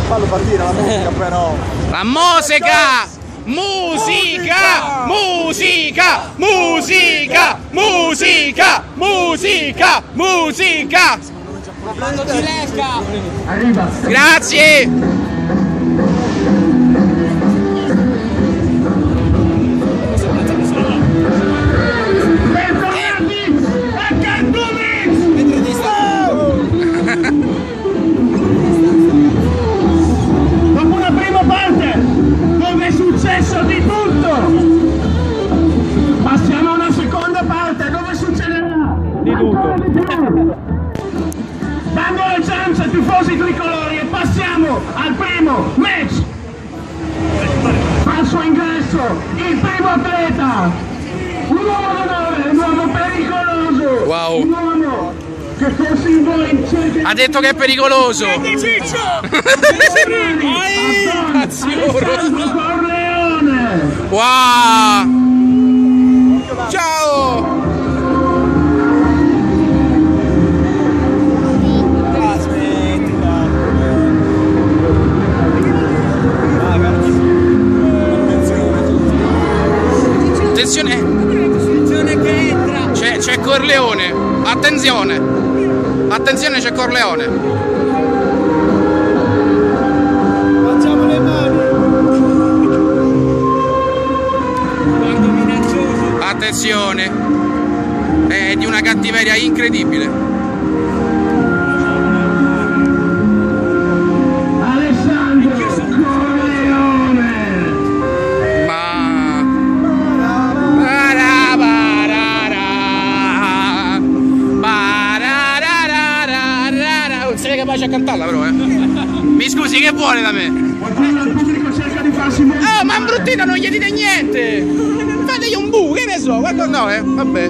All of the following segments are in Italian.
Fallo partire la musica però. La musica! Musica! Musica! Musica! Musica! Musica! Musica! Grazie! Dopo una prima parte dove è successo di tutto, passiamo a una seconda parte dove succederà di tutto. Dando le chance ai tifosi tricolori e passiamo al primo match. Al suo ingresso il primo atleta, un uomo d'onore, un uomo pericoloso, Wow. un uomo che forse in voi cerca... Ha detto che è pericoloso! Alessandro Corleone! Wow! Ciao! Attenzione! C'è Corleone! Attenzione! Attenzione, c'è Corleone! Facciamo le mani! Guardo minaccioso! Attenzione! È di una cattiveria incredibile! Alessandro Corleone! Non sei capace a cantarla però, Mi scusi, che vuole da me? Qualcuno del pubblico cerca di farsi Oh, ma bruttino, non gli dite niente! Fategli un bu, che ne so, guarda, no, vabbè.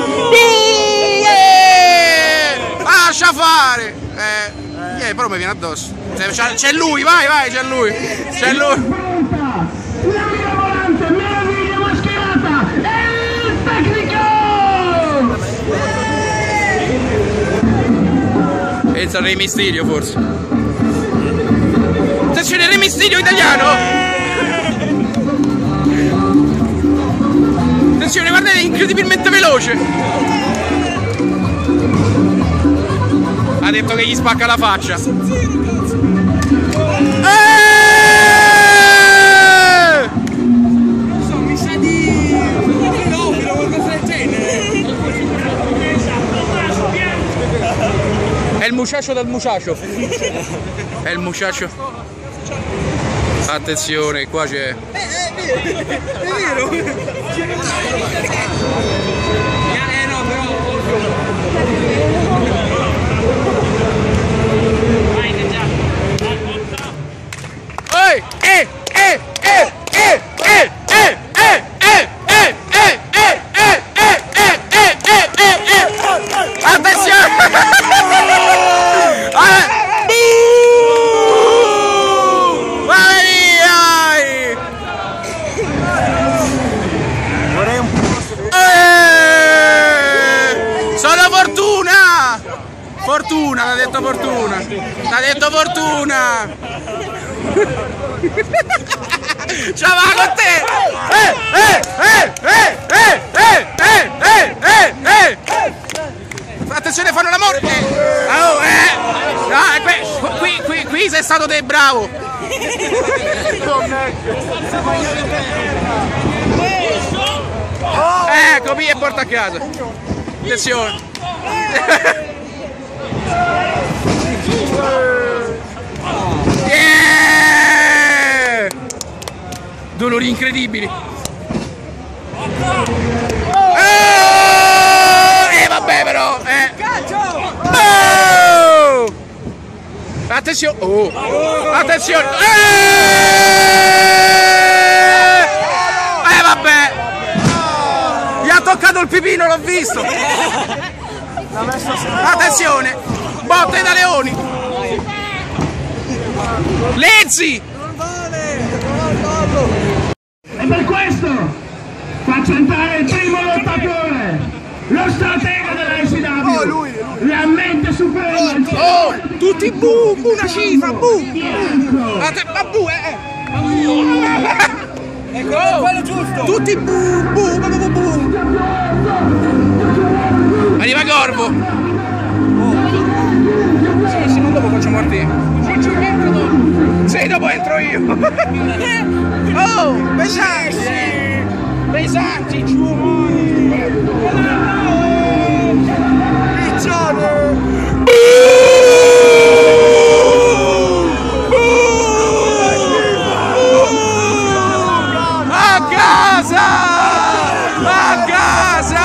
Lascia fare! Però mi viene addosso. C'è lui, vai, c'è lui! C'è lui! Pronta! La mirabolante meraviglia mascherata! È il tecnico! Pensa al Re Mysterio forse. Attenzione, Re Mysterio italiano! Attenzione, guardate, è incredibilmente veloce! Ha detto che gli spacca la faccia. Non so, mi sa di... No, però qualcosa del genere. È il muchacho del muchacho. È il muchacho. Attenzione, qua c'è. È vero. No, però... Fortuna, l'ha detto Fortuna. L'ha detto Fortuna. Ciao, va con te. Attenzione, fanno l'amore. Qui sei stato te bravo. Ecco, via e porta a casa. Attenzione. Dolori incredibili. Vabbè però. Attenzione. Attenzione. Vabbè. Gli ha toccato il pipino, l'ho visto. Attenzione. Botte da leoni. Lezzi. E per questo faccio entrare il primo lottatore, lo stratega della SW, la mente suprema. Tutti tutti bu, una cifra, bu. Ma bu, Ecco, quello giusto. Tutti bu, bu. Arriva Corvo. Sì, non dopo faccio morire. Sì, dopo entro io. Oh, pesanti, a casa!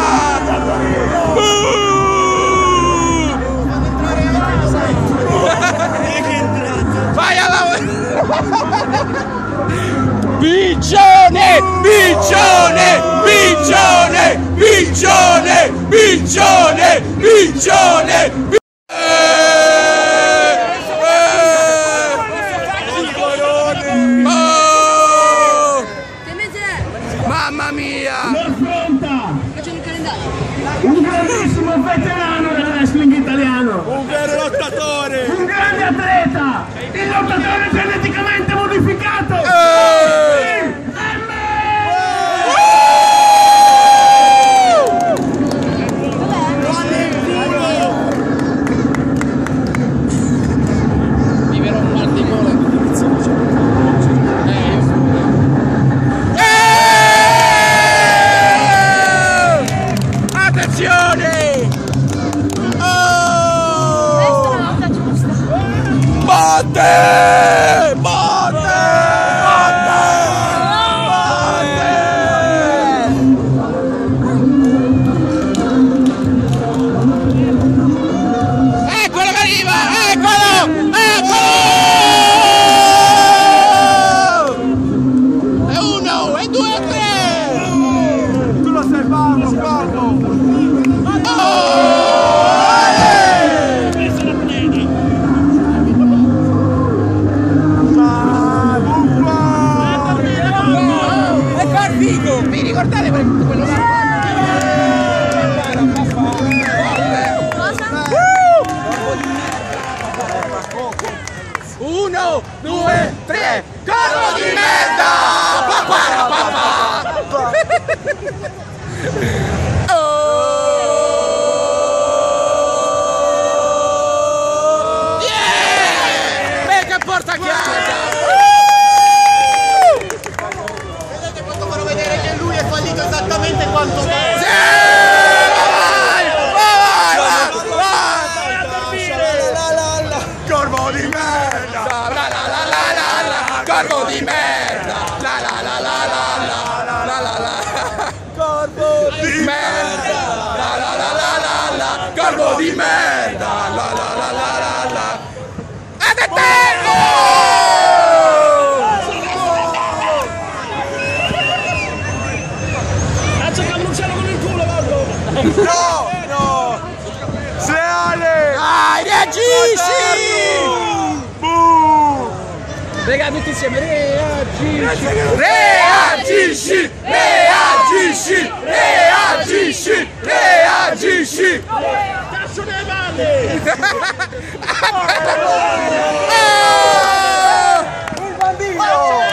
Vai a lavorare! Piccione! Mamma mia! Lo affronta un grandissimo veterano del wrestling italiano, Un vero lottatore! un grande atleta, il lottatore geneticamente modificato. Attenzione! Oh! Botte! Eccolo che arriva! Eccolo! E 1, e 2, e 3! Tu lo sai farlo, Corvo! Vi ricordate quello là? Uno, due, tre, Corvo di merda! Oh! Yeah! Mega porta a casa! Esattamente quanto Sì! Vai! Corvo di merda! Corvo di merda! Corvo di Merda! Corvo di merda! Ed è tempo! No! Sleale! Dai, reagisci! Buh! Raga, tutti insieme, reagisci! Cazzo delle palle! Il bambino!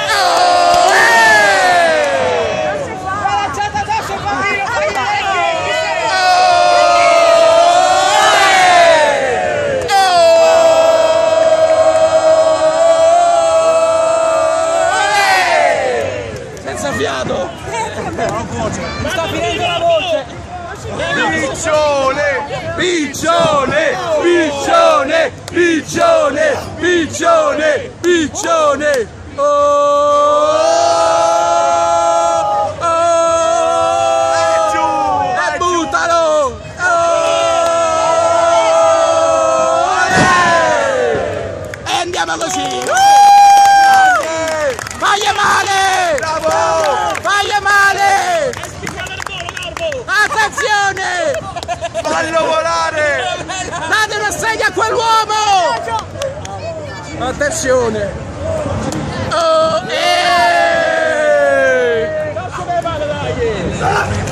Senza fiato! Mi sta finendo la voce! Piccione! Oh! E buttalo! E andiamo così! Fagli male! Bravo! Fagli male! Attenzione! Fallo volare! Date una segna a quell'uomo! Attenzione! Oh, Cazzo delle palle, dai!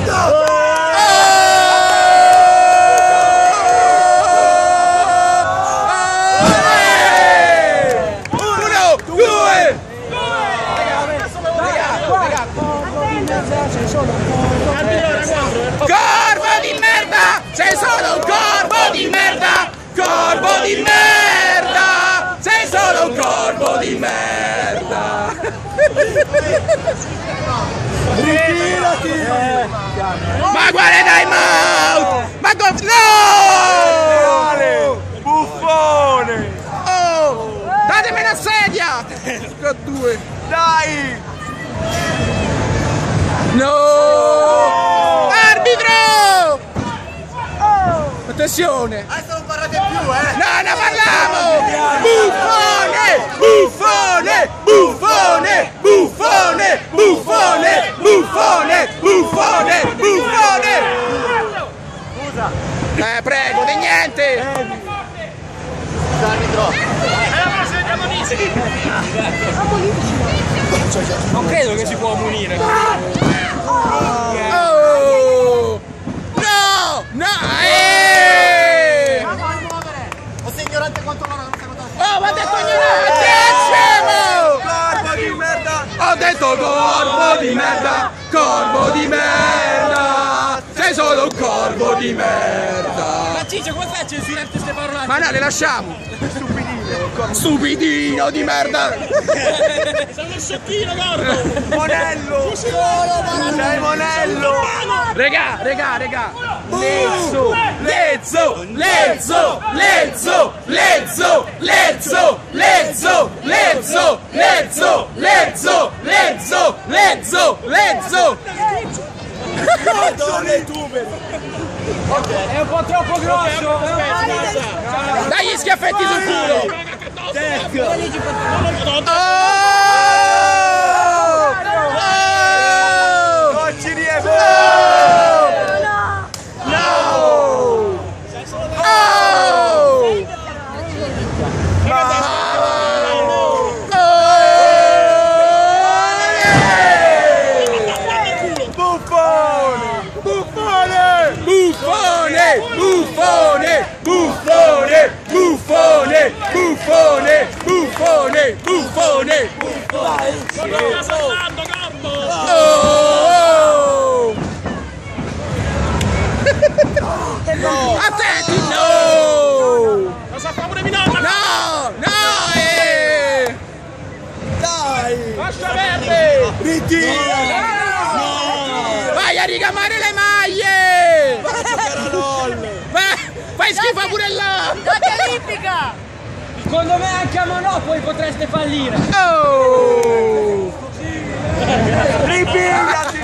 Ritirati! Ma quale time out? Ma no! Reale! Buffone! Oh! Datemi una sedia! Che due! Dai! No! Arbitro! Attenzione! Adesso non parlate più, No, ne parliamo! Buffone! Buffone! Buffone! Buffone! Buffone! Buffone! Buffone! Buffone! Scusa! Prego, di niente! Non credo che si può munire. Oh! No! No! O sei ignorante quanto loro, non sai quanto... Oh, ma ha detto ignorante! Scemo! Corpo di merda! Ho detto corvo di merda! Corvo di merda! Sei solo un corvo di merda! Ma Ciccio, come fai a censurare queste parolacce? Ma no, le lasciamo! Stupidino di merda! Sei uno sciocchino, Gordo! Monello! Sei Monello! Regà! Lezzo! Lezzo! Lezzo! Lezzo! Lezzo! Lezzo! Lezzo! Lezzo! Lezzo! Lezzo! Lezzo! Lezzo! Lezzo! Sono i tuberi! È un po' troppo grosso! Dai gli schiaffetti sul culo! Non ci riesco! Buffone! Attenti! No! Cosa fa pure Minota? No! Dai! Lascia verde! Ritira! Vai a ricamare le maglie! Vai a giocare a LOL! Fai schifo pure là! Date olimpica! Secondo me anche a Monopoli potreste fallire! Oh! Ripigliati!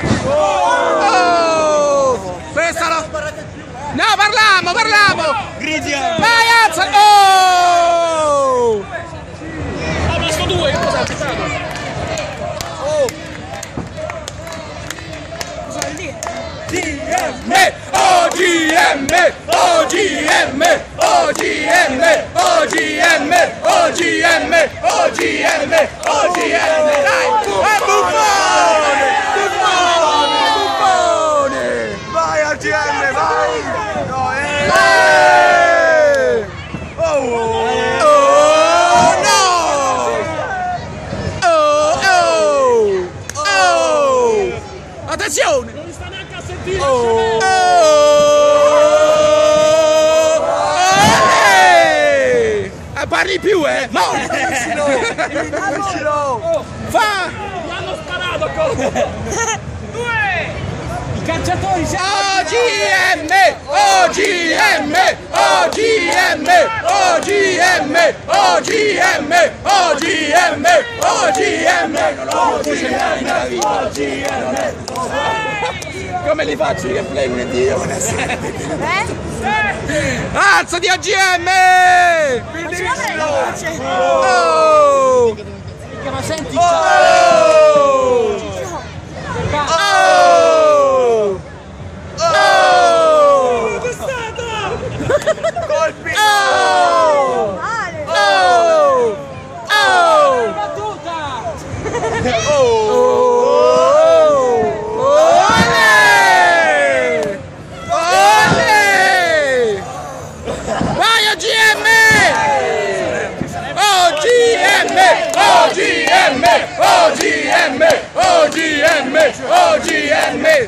Oh! Questa la... No, parliamo! Gridia! Vai, alza! Oh! Oh, basta due, che cosa ha accettato? OGM! OGM! OGM! OGM! OGM! OGM! OGM! Dai! Buffone! Buffone! Vai OGM, vai! No, Oh no! Oh! Attenzione! Non sta neanche a sentire! Parli più, no! Fa! Mi hanno sparato con... Due! I cacciatori si OGM! OGM! OGM! OGM! OGM! OGM! OGM! Come li faccio che play un Dio? Alzati OGM! Oh! ma senti Oh! Oh! Oh! È stato! Colpi! Oh! Male! Oh! Oh! battuta! Olè! Olè! Vai OGM! OGM! OGM! OGM! OGM! OGM!